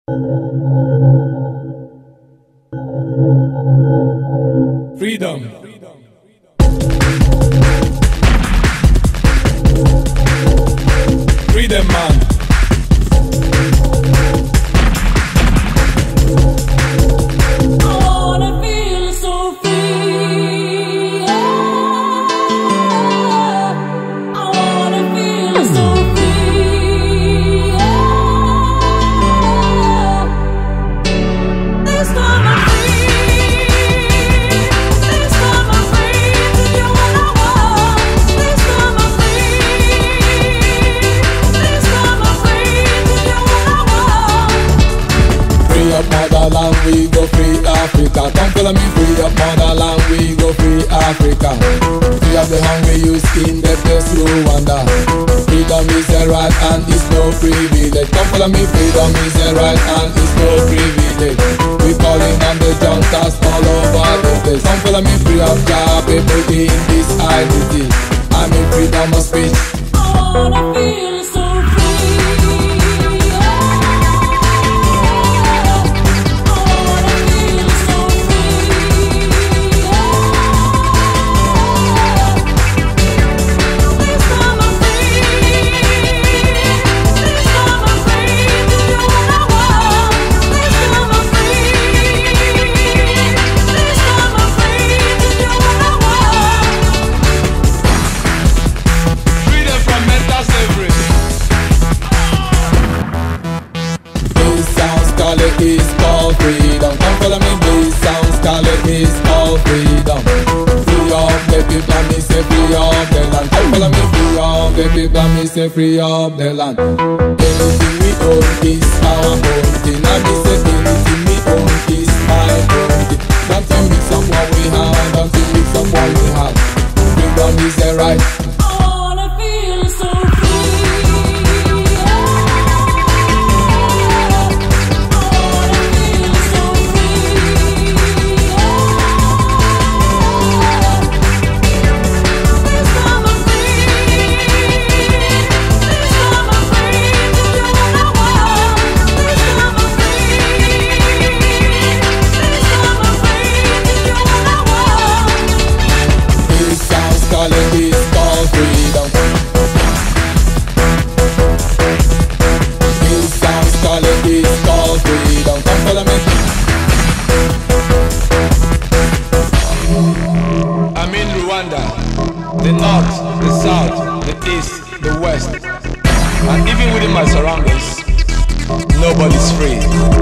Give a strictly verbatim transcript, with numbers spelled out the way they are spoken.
Freedom. Freedom, man. I wanna feel so free. I wanna feel so free. This time I'm free. This time I'm free to do what I want. This time I'm free. This time I'm free to do what I want. Free up motherland, we go free Africa. Come follow me, free up motherland, we go free Africa. Free up the hungry youth in the place Rwanda. Freedom is a right and it's no privilege. Come follow me, freedom is a right and it's no privilege. We calling on the juntas all over the place. Come follow me, free up job, people in this identity. I'm in freedom of speech. I wanna feel so free. I wanna feel so free. This time I'm free. This time I'm free to do what I want. This time I'm free. This time I'm free to do what I want. Freedom from mental slavery. This sounds call it is called freedom. Come follow me, this sounds call it is called freedom. Free up the people and me say free up the land. Come follow me, free up the people and me say free up the land. Anything we own is our own thing. And me say anything we own is my own thing. Don't you mix up what we have, don't you mix up what we have. Freedom is a right. I wanna feel so free. I wanna feel so free. This time I'm free. This time I'm free to do what I want. This time I'm free. This time I'm free to do what I want. This sounds call it is called freedom. This sounds call it is called freedom. Come follow me. I'm in Rwanda, the north, the south, the east, the west, and even within my surroundings, nobody's free.